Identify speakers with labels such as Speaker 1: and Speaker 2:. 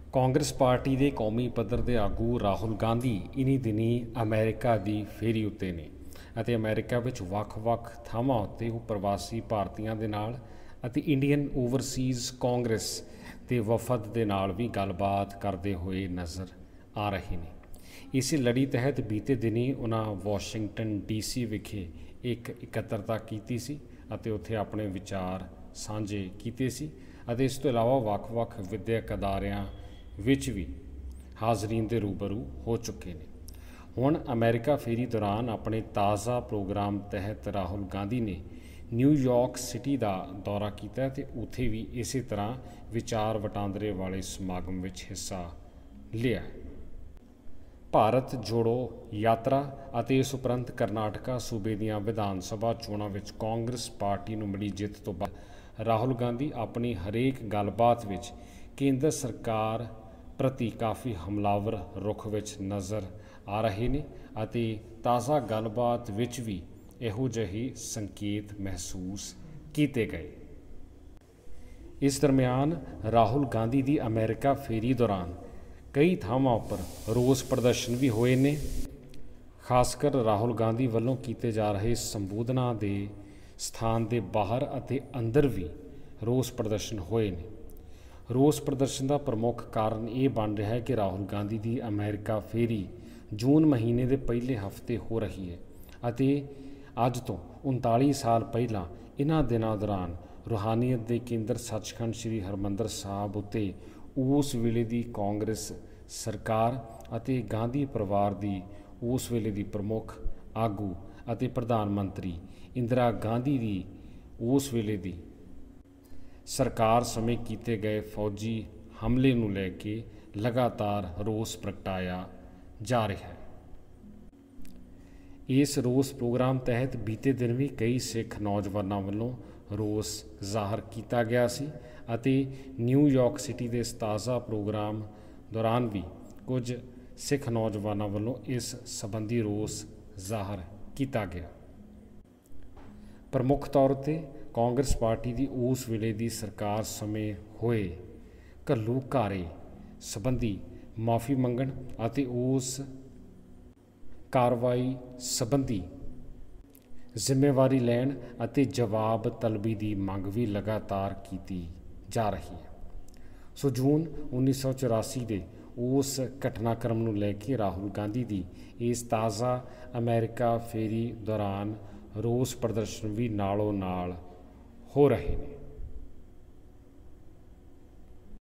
Speaker 1: Congress party ਦੇ ਕੌਮੀ ਪੱਧਰ ਦੇ ਆਗੂ ਰਾਹੁਲ ਗਾਂਧੀ ਇਨ੍ਹੀਂ ਦਿਨੀਂ ਅਮਰੀਕਾ ਦੀ ਫੇਰੀ ਉੱਤੇ ਨੇ ਅਤੇ ਅਮਰੀਕਾ ਵਿੱਚ ਵੱਖ-ਵੱਖ ਥਾਵਾਂ ਉੱਤੇ ਉਹ ਪ੍ਰਵਾਸੀ ਭਾਰਤੀਆਂ ਦੇ ਨਾਲ ਅਤੇ ਇੰਡੀਅਨ ਓਵਰਸੀਜ਼ ਕਾਂਗਰਸ ਦੇ ਵਫਦ ਦੇ ਨਾਲ ਵੀ ਗੱਲਬਾਤ ਕਰਦੇ ਹੋਏ ਨਜ਼ਰ ਆ ਰਹੇ ਨੇ। ਇਸੇ ਲੜੀ ਤਹਿਤ ਬੀਤੇ ਦਿਨੀਂ ਉਹਨਾਂ ਵਾਸ਼ਿੰਗਟਨ DC ਵਿਖੇ ਇੱਕ ਇਕੱਤਰਤਾ ਕੀਤੀ ਸੀ ਅਤੇ ਉੱਥੇ ਆਪਣੇ ਵਿਚਾਰ ਸਾਂਝੇ ਕੀਤੇ ਸੀ ਅਤੇ ਇਸ ਤੋਂ ਇਲਾਵਾ ਵੱਖ-ਵੱਖ ਵਿੱਦਿਅਕ ਅਦਾਰਿਆਂ ਵਿੱਚ ਵੀ ਹਾਜ਼ਰੀਨ ਦੇ ਰੂਬਰੂ ਹੋ ਚੁੱਕੇ ਨੇ। ਹੁਣ ਅਮਰੀਕਾ ਫੇਰੀ ਦੌਰਾਨ ਆਪਣੇ ਤਾਜ਼ਾ ਪ੍ਰੋਗਰਾਮ ਤਹਿਤ ਰਾਹੁਲ ਗਾਂਧੀ ਨੇ ਨਿਊਯਾਰਕ ਸਿਟੀ ਦਾ ਦੌਰਾ ਕੀਤਾ ਅਤੇ ਉੱਥੇ ਵੀ ਇਸੇ ਤਰ੍ਹਾਂ ਵਿਚਾਰ ਵਟਾਂਦਰੇ ਵਾਲੇ ਸਮਾਗਮ ਵਿੱਚ ਹਿੱਸਾ ਲਿਆ। ਭਾਰਤ ਜੋੜੋ ਯਾਤਰਾ ਅਤੇ ਇਸ ਉਪਰੰਤ ਕਰਨਾਟਕਾ ਸੂਬੇ ਦੀਆਂ ਵਿਧਾਨ ਸਭਾ ਚੋਣਾਂ ਵਿੱਚ ਕਾਂਗਰਸ ਪਾਰਟੀ ਨੂੰ ਮਿਲੀ ਜਿੱਤ ਤੋਂ ਬਾਅਦ ਰਾਹੁਲ ਗਾਂਧੀ ਆਪਣੀ ਹਰੇਕ ਗੱਲਬਾਤ ਵਿੱਚ ਕੇਂਦਰ ਸਰਕਾਰ ਪ੍ਰਤੀ ਕਾਫੀ ਹਮਲਾਵਰ ਰੁਖ ਵਿੱਚ ਨਜ਼ਰ ਆ ਰਹੇ ਨੇ ਅਤੇ ਤਾਜ਼ਾ ਗੱਲਬਾਤ ਵਿੱਚ ਵੀ ਇਹੋ ਜਿਹੇ ਸੰਕੇਤ ਮਹਿਸੂਸ ਕੀਤੇ ਗਏ। ਇਸ ਦਰਮਿਆਨ ਰਾਹੁਲ ਗਾਂਧੀ ਦੀ ਅਮਰੀਕਾ ਫੇਰੀ ਦੌਰਾਨ ਕਈ ਥਾਵਾਂ ਉੱਪਰ ਰੋਸ ਪ੍ਰਦਰਸ਼ਨ ਵੀ ਹੋਏ ਨੇ। ਖਾਸ ਕਰ ਰਾਹੁਲ ਗਾਂਧੀ ਵੱਲੋਂ ਕੀਤੇ ਜਾ ਰਹੇ ਸੰਬੋਧਨਾਂ ਦੇ ਸਥਾਨ ਦੇ ਬਾਹਰ ਅਤੇ ਅੰਦਰ ਵੀ ਰੋਸ ਪ੍ਰਦਰਸ਼ਨ ਹੋਏ ਨੇ। ਰੋਸ ਪ੍ਰਦਰਸ਼ਨ ਦਾ ਪ੍ਰਮੁੱਖ ਕਾਰਨ ਇਹ ਬਣ ਰਿਹਾ ਹੈ ਕਿ ਰਾਹੁਲ ਗਾਂਧੀ ਦੀ ਅਮਰੀਕਾ ਫੇਰੀ ਜੂਨ ਮਹੀਨੇ ਦੇ ਪਹਿਲੇ ਹਫ਼ਤੇ ਹੋ ਰਹੀ ਹੈ ਅਤੇ ਅੱਜ ਤੋਂ 39 ਸਾਲ ਪਹਿਲਾਂ ਇਹਨਾਂ ਦਿਨਾਂ ਦੌਰਾਨ ਰੂਹਾਨੀਅਤ ਦੇ ਕੇਂਦਰ ਸੱਚਖੰਡ ਸ੍ਰੀ ਹਰਿਮੰਦਰ ਸਾਹਿਬ ਉੱਤੇ ਉਸ ਵੇਲੇ ਦੀ ਕਾਂਗਰਸ ਸਰਕਾਰ ਅਤੇ ਗਾਂਧੀ ਪਰਿਵਾਰ ਦੀ ਉਸ ਵੇਲੇ ਦੀ ਪ੍ਰਮੁੱਖ ਆਗੂ ਅਤੇ ਪ੍ਰਧਾਨ ਮੰਤਰੀ ਇੰਦਰਾ ਗਾਂਧੀ ਦੀ ਉਸ ਵੇਲੇ ਦੀ ਸਰਕਾਰ ਸਮੇਂ ਕੀਤੇ ਗਏ ਫੌਜੀ ਹਮਲੇ ਨੂੰ ਲੈ ਕੇ ਲਗਾਤਾਰ ਰੋਸ ਪ੍ਰਗਟਾਇਆ ਜਾ ਰਿਹਾ ਹੈ। ਇਸ ਰੋਸ ਪ੍ਰੋਗਰਾਮ ਤਹਿਤ ਬੀਤੇ ਦਿਨ ਵੀ ਕਈ ਸਿੱਖ ਨੌਜਵਾਨਾਂ ਵੱਲੋਂ ਰੋਸ ਜ਼ਾਹਰ ਕੀਤਾ ਗਿਆ ਸੀ ਅਤੇ ਨਿਊਯਾਰਕ ਸਿਟੀ ਦੇ ਇਸ ਤਾਜ਼ਾ ਪ੍ਰੋਗਰਾਮ ਦੌਰਾਨ ਵੀ ਕੁਝ ਸਿੱਖ ਨੌਜਵਾਨਾਂ ਵੱਲੋਂ ਇਸ ਸੰਬੰਧੀ ਰੋਸ ਜ਼ਾਹਰ ਕੀਤਾ ਗਿਆ। ਪ੍ਰਮੁੱਖ ਤੌਰ 'ਤੇ ਕਾਂਗਰਸ ਪਾਰਟੀ ਦੀ ਉਸ ਵੇਲੇ ਦੀ ਸਰਕਾਰ ਸਮੇਂ ਹੋਏ ਘੱਲੂਘਾਰੇ ਸੰਬੰਧੀ ਮਾਫੀ ਮੰਗਣ ਅਤੇ ਉਸ ਕਾਰਵਾਈ ਸੰਬੰਧੀ ਜ਼ਿੰਮੇਵਾਰੀ ਲੈਣ ਅਤੇ ਜਵਾਬ ਤਲਬੀ ਦੀ ਮੰਗ ਵੀ ਲਗਾਤਾਰ ਕੀਤੀ ਜਾ ਰਹੀ ਹੈ। ਸੋ ਜੂਨ 1984 ਦੇ ਉਸ ਘਟਨਾਕ੍ਰਮ ਨੂੰ ਲੈ ਕੇ ਰਾਹੁਲ ਗਾਂਧੀ ਦੀ ਇਸ ਤਾਜ਼ਾ ਅਮਰੀਕਾ ਫੇਰੀ ਦੌਰਾਨ ਰੋਸ ਪ੍ਰਦਰਸ਼ਨ ਵੀ ਨਾਲੋਂ ਨਾਲ ਹੋ ਰਹੇ ਨੇ।